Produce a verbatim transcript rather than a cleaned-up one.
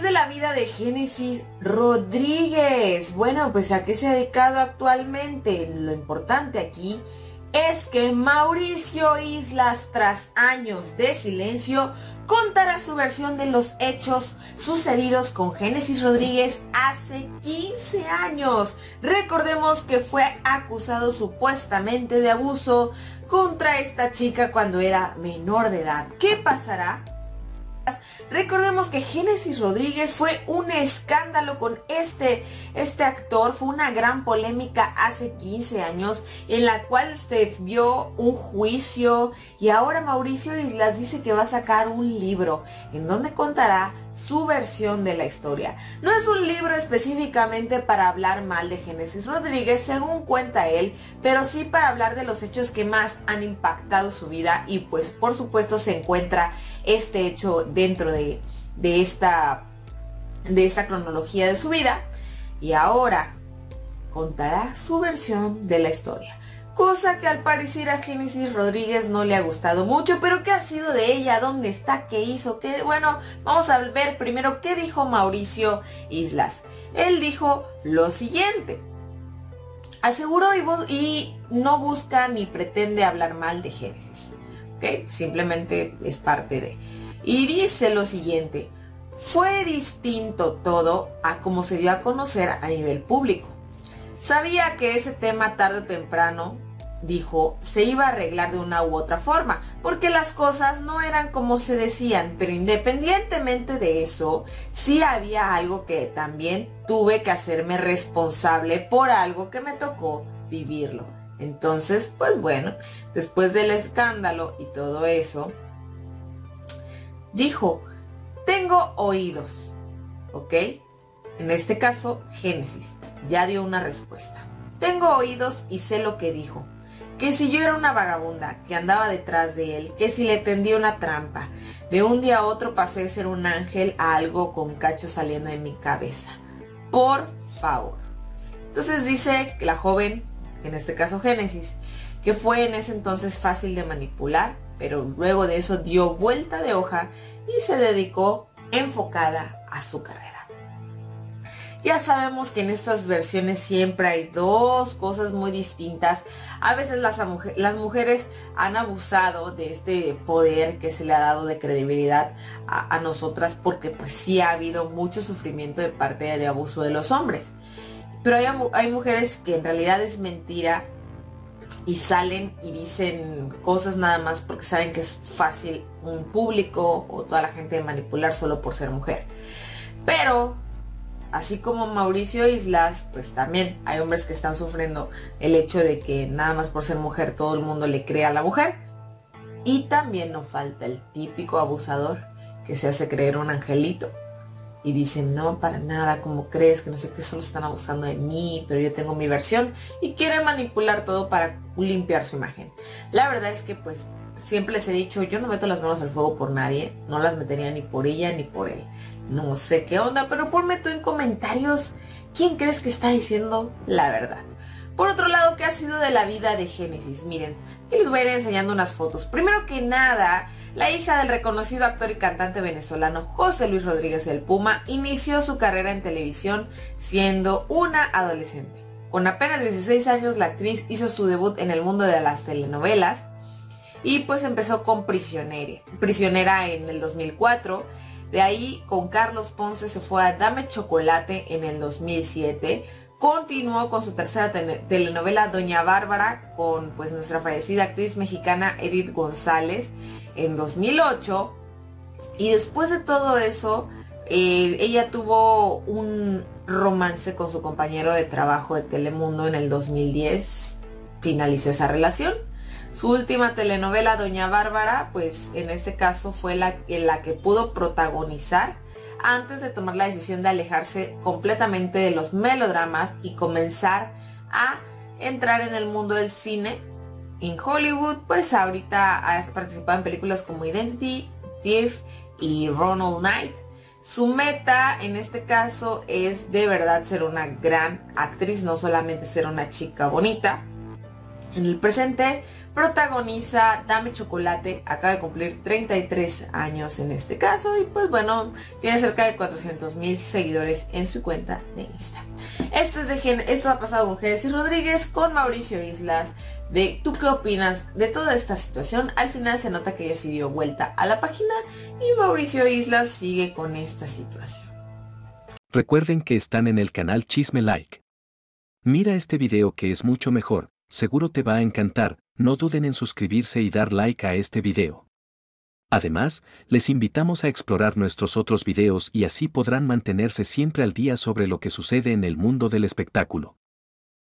de la vida de Génesis Rodríguez. Bueno, pues ¿a qué se ha dedicado actualmente? Lo importante aquí es que Mauricio Islas, tras años de silencio, contará su versión de los hechos sucedidos con Génesis Rodríguez hace quince años. Recordemos que fue acusado supuestamente de abuso contra esta chica cuando era menor de edad. ¿Qué pasará? Recordemos que Génesis Rodríguez fue un escándalo con este, este actor, fue una gran polémica hace quince años en la cual se vio un juicio y ahora Mauricio Islas dice que va a sacar un libro en donde contará su versión de la historia. No es un libro específicamente para hablar mal de Génesis Rodríguez, según cuenta él, pero sí para hablar de los hechos que más han impactado su vida y pues por supuesto se encuentra este hecho dentro de, de, esta, de esta cronología de su vida y ahora contará su versión de la historia. Cosa que al parecer a Génesis Rodríguez no le ha gustado mucho, pero ¿qué ha sido de ella? ¿Dónde está? ¿Qué hizo? ¿Qué? Bueno, vamos a ver primero qué dijo Mauricio Islas. Él dijo lo siguiente: aseguró y, y no busca ni pretende hablar mal de Génesis, ¿ok? Simplemente es parte de. Y dice lo siguiente: fue distinto todo a como se dio a conocer a nivel público. Sabía que ese tema tarde o temprano, dijo, se iba a arreglar de una u otra forma, porque las cosas no eran como se decían, pero independientemente de eso, sí había algo que también tuve que hacerme responsable por algo que me tocó vivirlo. Entonces, pues bueno, después del escándalo y todo eso, dijo, tengo oídos, ¿ok? En este caso, Génesis ya dio una respuesta. Tengo oídos y sé lo que dijo. Que si yo era una vagabunda, que andaba detrás de él, que si le tendía una trampa. De un día a otro pasé de ser un ángel a algo con cachos saliendo de mi cabeza. Por favor. Entonces dice la joven, en este caso Génesis, que fue en ese entonces fácil de manipular, pero luego de eso dio vuelta de hoja y se dedicó enfocada a su carrera. Ya sabemos que en estas versiones siempre hay dos cosas muy distintas. A veces las, las mujeres han abusado de este poder que se le ha dado de credibilidad a, a nosotras porque pues sí ha habido mucho sufrimiento de parte de, de abuso de los hombres. Pero hay, hay mujeres que en realidad es mentira y salen y dicen cosas nada más porque saben que es fácil un público o toda la gente de manipular solo por ser mujer. Pero así como Mauricio Islas, pues también hay hombres que están sufriendo el hecho de que nada más por ser mujer todo el mundo le cree a la mujer. Y también no falta el típico abusador que se hace creer un angelito y dice, no, para nada, como crees, que no sé qué, solo están abusando de mí, pero yo tengo mi versión, y quiere manipular todo para limpiar su imagen. La verdad es que pues siempre les he dicho, yo no meto las manos al fuego por nadie, no las metería ni por ella ni por él. No sé qué onda, pero ponme tú en comentarios quién crees que está diciendo la verdad. Por otro lado, ¿qué ha sido de la vida de Génesis? Miren, aquí les voy a ir enseñando unas fotos. Primero que nada, la hija del reconocido actor y cantante venezolano José Luis Rodríguez el Puma inició su carrera en televisión siendo una adolescente. Con apenas dieciséis años, la actriz hizo su debut en el mundo de las telenovelas y pues empezó con Prisionera, Prisionera en el dos mil cuatro. De ahí con Carlos Ponce se fue a Dame Chocolate en el dos mil siete. Continuó con su tercera telenovela Doña Bárbara con pues nuestra fallecida actriz mexicana Edith González en dos mil ocho. Y después de todo eso, eh, ella tuvo un romance con su compañero de trabajo de Telemundo en el dos mil diez. Finalizó esa relación. Su última telenovela, Doña Bárbara, pues en este caso fue la, en la que pudo protagonizar antes de tomar la decisión de alejarse completamente de los melodramas y comenzar a entrar en el mundo del cine en Hollywood. Pues ahorita ha participado en películas como Identity, Thief y Run All Night. Su meta en este caso es de verdad ser una gran actriz, no solamente ser una chica bonita. En el presente protagoniza Dame Chocolate, acaba de cumplir treinta y tres años en este caso y pues bueno, tiene cerca de cuatrocientos mil seguidores en su cuenta de Insta. Esto, es de Gen esto ha pasado con Génesis Rodríguez, con Mauricio Islas. De ¿tú qué opinas de toda esta situación? Al final se nota que ella se dio vuelta a la página y Mauricio Islas sigue con esta situación. Recuerden que están en el canal Chisme Like. Mira este video que es mucho mejor, seguro te va a encantar, no duden en suscribirse y dar like a este video. Además, les invitamos a explorar nuestros otros videos y así podrán mantenerse siempre al día sobre lo que sucede en el mundo del espectáculo.